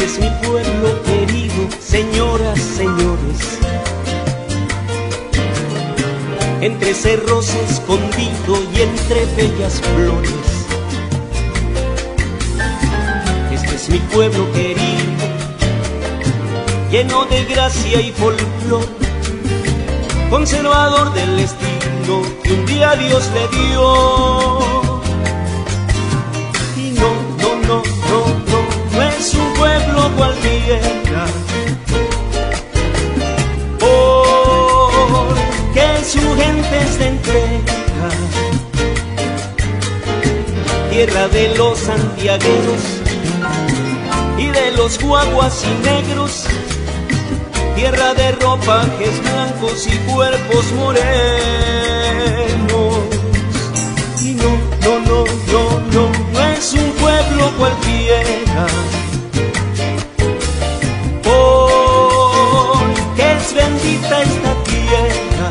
Este es mi pueblo querido, señoras, señores, entre cerros escondido y entre bellas flores. Este es mi pueblo querido, lleno de gracia y folclor, conservador del estilo que un día Dios le dio. Y no es un pueblo cualquiera, porque su gente es de entrega, tierra de los santiagueros y de los guaguas y negros, tierra de ropajes blancos y cuerpos morenos. Y no es un pueblo cualquiera, porque es bendita esta tierra,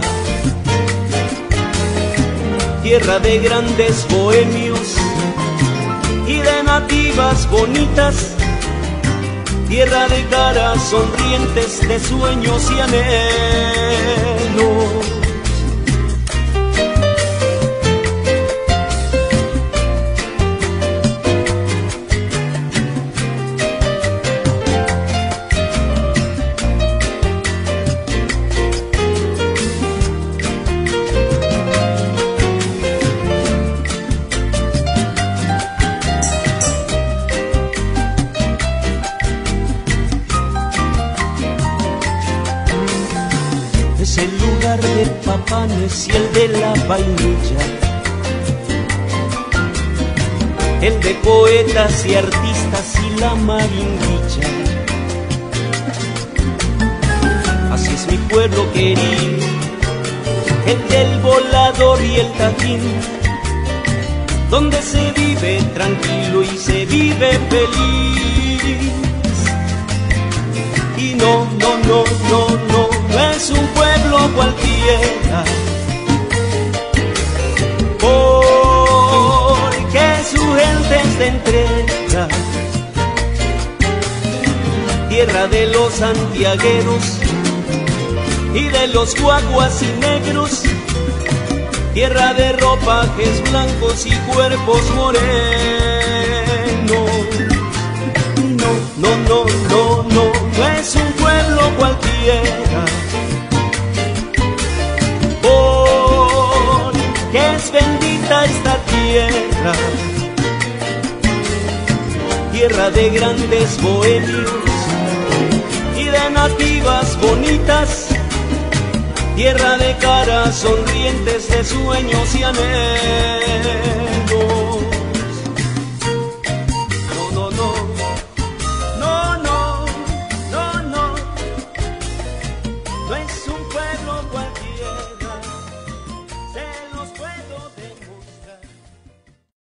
tierra de grandes bohemios y de nativas bonitas, tierra de caras sonrientes, de sueños y anhelos. Es el lugar de papanes y el de la vainilla, el de poetas y artistas y la maringuilla. Así es mi pueblo querido, el del volador y el tajín, donde se vive tranquilo y se vive feliz. Y no es un pueblo cualquiera, porque su gente es de entrega, tierra de los santiagueros y de los guaguas y negros, tierra de ropajes blancos y cuerpos morenos. No es un pueblo cualquiera, porque es bendita esta tierra, tierra de grandes bohemios y de nativas bonitas, tierra de caras sonrientes, de sueños y anhelos.